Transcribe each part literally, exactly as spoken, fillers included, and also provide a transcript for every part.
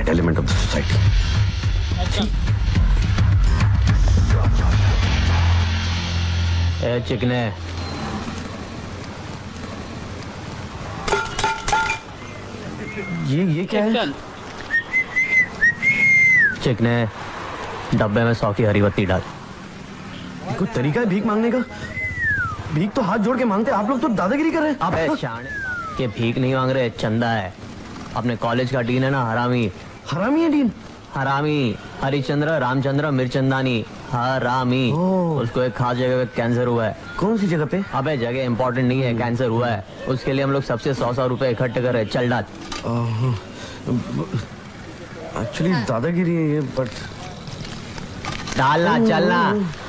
Bad element of the society. ए चिकने, ये ये क्या है? चिकने, डब्बे में सौ की हरी बत्ती डाल। कोई तरीका है भीख मांगने का? भीख तो हाथ जोड़ के मांगते, आप लोग तो दादागिरी कर रहे हैं। अबे शाने, ये भीख नहीं मांग रहे, चंदा है। अपने कॉलेज का डीन है ना, हरामी। हरामी है डीन? हरामी हरिचंद्र रामचंद्र मिर्चंदानी, हरामी। उसको एक खास जगह पे कैंसर हुआ है। कौन सी जगह पे? अबे जगह इम्पोर्टेंट नहीं है, कैंसर हुआ है। उसके लिए हम लोग सबसे सौ सौ रुपए इकट्ठे कर रहे हैं। चल डाल। एक्चुअली दादागिरी है ये, बट डालना, चलना।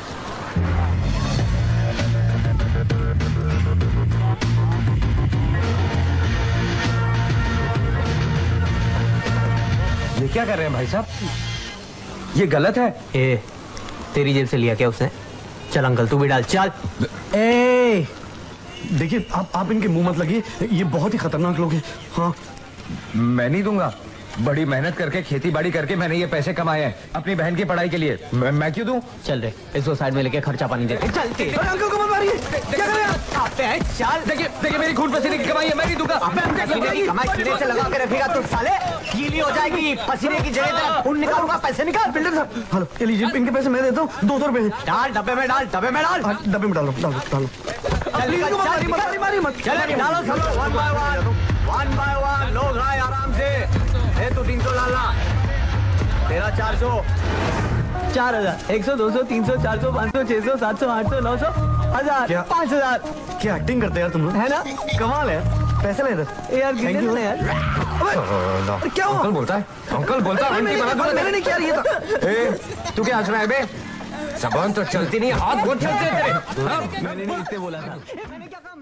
ये क्या कर रहे हैं भाई साहब? ये गलत है। ए, तेरी जेब से लिया क्या उसने? चल अंकल तू भी डाल, चल। ए, देखिए आप आप इनके मुंह मत लगिए, ये बहुत ही खतरनाक लोग हैं। हाँ, मैं नहीं दूंगा। बड़ी मेहनत करके खेती बाड़ी करके मैंने ये पैसे कमाए हैं अपनी बहन की पढ़ाई के लिए। मैं, मैं क्यों दूं? चल रे, इसको साइड में लेके खर्चा पानी दे। चल के अंकल को मत मारिए। क्या कर रहे हैं आप? चल, देखिए देखिए मेरी खून पसीने की कमाई है, मैं नहीं दूंगा। पसीने की कमाई सीने से लगा के रखेगा तो साले गीली हो जाएगी। पसीने की जगह तेरा खून निकालूंगा, पैसे निकाल। बिल्डर साहब, हेलो, ये लीजिए, इनके पैसे मैं देता हूँ, दो सौ रुपए। डाल डब्बे में, डाल डब्बे में, डाल डब्बे में डालो, डालो, डालो। चल डालो सब लोग, one by one, one by one. लोग आए आराम से। ए तू तीन सौ डालना, तेरा चार सौ, चार हजार, एक सौ, दो सौ, तीन सौ, चार सौ, पाँच सौ, छह सौ, सात सौ, आठ सौ, नौ सौ, हजार, पाँच हजार। क्या एक्टिंग करते हैं यार तुम लोग, है ना? कमाल है। पैसे ले इधर यार गिनने दो ना यार। अबे क्या हुआ? अंकल बोलता है, अंकल बोलता है, आंटी बना दूंगा। मैंने नहीं किया, ये था। ए, तू क्या हंस रहा है बे? जबान तो चलती नहीं, हाथ बहुत चलते हैं तेरे। मैंने नहीं इससे बोला था। मैंने क्या काम